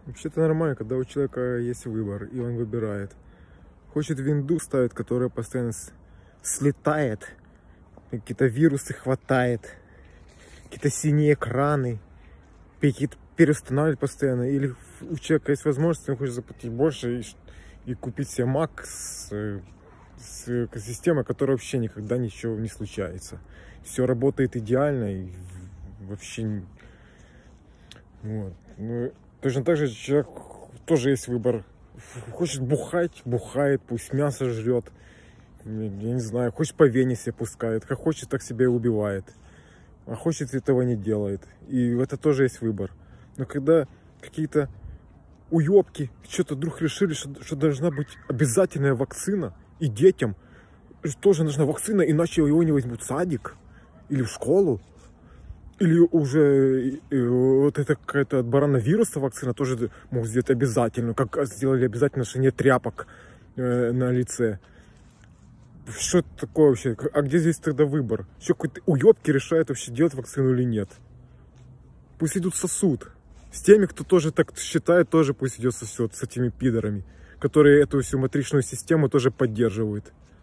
Вообще-то нормально, когда у человека есть выбор, и он выбирает. Хочет винду ставить, которая постоянно слетает, какие-то вирусы хватает, какие-то синие экраны, переустанавливать постоянно. Или у человека есть возможность, он хочет заплатить больше и купить себе Mac с системой, которая вообще никогда ничего не случается. Все работает идеально и вообще... Вот. Ну, точно так же человек тоже есть выбор. Хочет бухать, бухает, пусть мясо жрет. Я не знаю, хочет по вене себе пускает, как хочет, так себя и убивает. А хочет, этого не делает. И это тоже есть выбор. Но когда какие-то уебки что-то вдруг решили, что должна быть обязательная вакцина, и детям тоже нужна вакцина, иначе его не возьмут в садик или в школу, или уже вот это какая-то от коронавируса вакцина тоже могут сделать обязательно, как сделали обязательно ношение тряпок на лице. Что это такое вообще? А где здесь тогда выбор? Что какой-то уебки решает вообще, делать вакцину или нет? Пусть идут сосуд. С теми, кто тоже так считает, тоже пусть идет сосуд с этими пидорами, которые эту всю матричную систему тоже поддерживают.